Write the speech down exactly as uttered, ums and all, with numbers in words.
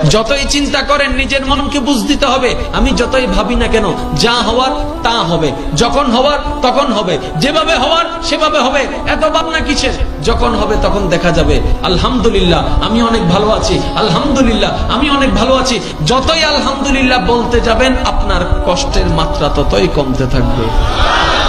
যতই চিন্তা করেন নিজের মনকে বুঝ দিতে হবে, আমি যতই ভাবি না কেন যা হওয়ার তা হবে, যখন হওয়ার তখন হবে, যেভাবে হওয়ার সেভাবে হবে, এত ভাবনা কিসের? যখন হবে তখন দেখা যাবে। আলহামদুলিল্লাহ আমি অনেক ভালো আছি, আলহামদুলিল্লাহ আমি অনেক ভালো আছি। যতই আলহামদুলিল্লাহ বলতে যাবেন আপনার কষ্টের মাত্রা ততই কমতে থাকবে।